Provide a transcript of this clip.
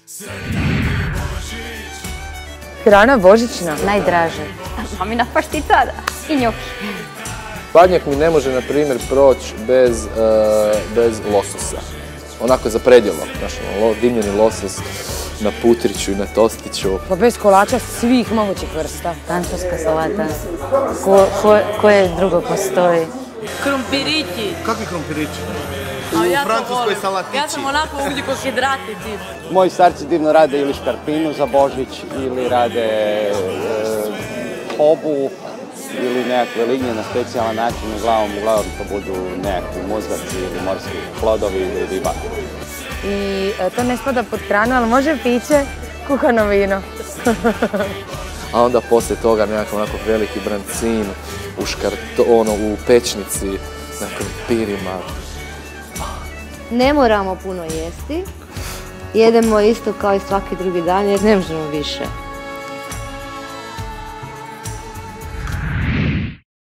Hrana božićna? Najdraže. Mamina paštičada i njoki. Badnjak mi ne može, na primjer, proći bez lososa. Onako za predjelo, dimljeni losos na putriću i na tostiću. Pa bez kolača svih mogućih vrsta. Francuska salata. Koje drugo postoji? Krumpirići. Kakvi krumpirići? U francuskoj salatići. Ja sam onako ugljikohidrati tip. Moji starci divno rade ili škarpinu za Božić, ili rade hobu, ili nekakve lignje na specijalan način. Uglavnom to budu nekakvi muzgaci ili morski plodovi ili riba. I to ne spada pod hranu, ali može piće, kuhano vino. A onda poslije toga nekakav onako veliki brancin u pečnici, na krumpirima. Ne moramo puno jesti. Jedemo isto kao i svaki drugi dan jer ne možemo više.